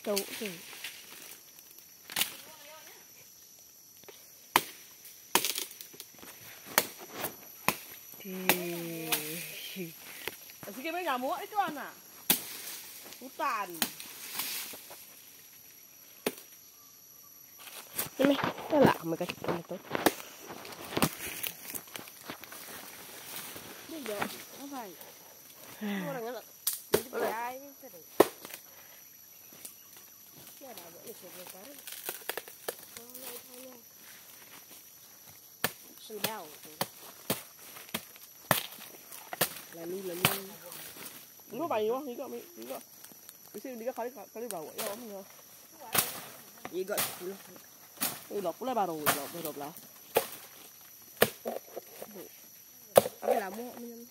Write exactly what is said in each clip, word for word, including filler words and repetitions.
Cậu thì thì ở cái mấy nhà múa ấy cho ăn à? Cú tàn. Đây mày, nó lạ mà cái này tốt. Bây giờ không phải. Mua là ngất. Mình phải ai thế này. Cái nào vậy sẽ được cái. Nó lại thay nhau. Sừng đau. Là luôn là luôn. Nó bày quá, ini kok, ini kok. Bisa ini kali kali bawa ya om ya. Ini kok sepuluh. Ini lọc pula baru, lọc baru lah. Apa lama ni?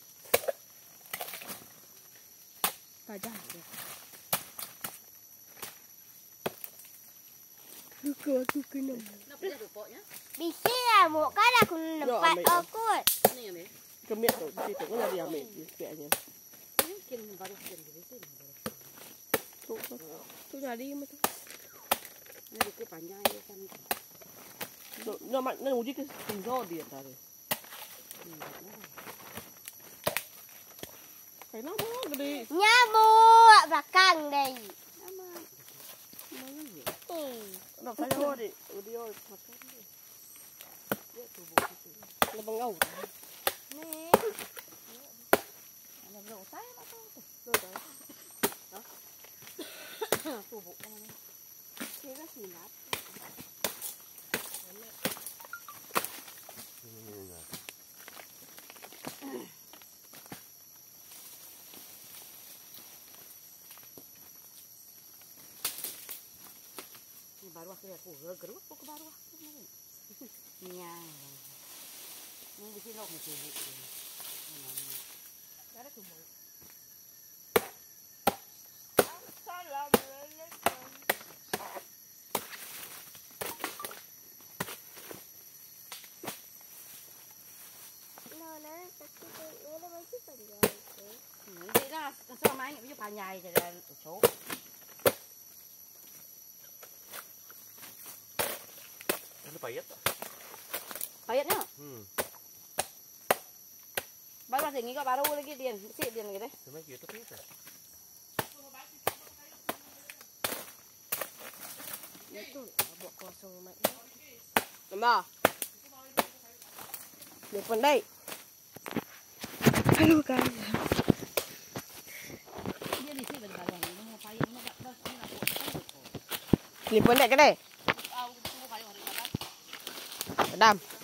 Tajam dia. Suka suka ni. Nak pergi ada poknya? Bisa lah, mau kan aku nampak okut. Ni ya, Mek? Kemit tu, situ kan ada ambil sepiaknya. Mungkin baru sekian di sini. Tu tu jadi macam. Ni dia panjang dia kan. No, no mak, no uji ke tinggal dia tadi. Kayak nama gede. Nyamuk belakang deh. Nama mana ni? Hmm. Nak saya mau di, dia makan dia. Dia tubuh itu. Lebih ngau. Ni. Ada berapa saya nak tahu tu? Betul. Hah? Tubuh mana? Kira sinap. Baru aku ya, aku gerut, aku baru aku mana? Nyang. Ni di sini aku tubuh. Ada tubuh. Assalamualaikum. Nona, tapi ada masih panjang tu. Nanti lah, selama ini dia panjang je dan ucap. Ini payat tak? Payatnya? Hmm. Baru masih ni kau baru lagi dia, sih dia lagi deh. Cuma gitu payat tak? Itu buat kosong mak. Nama. Dia pandai. Halo guys. Dia di sini benar-benar ni mau payat ni tak dah ni nak buat. Ni pandai ke deh? Ah, tu payat hari malam. Adam.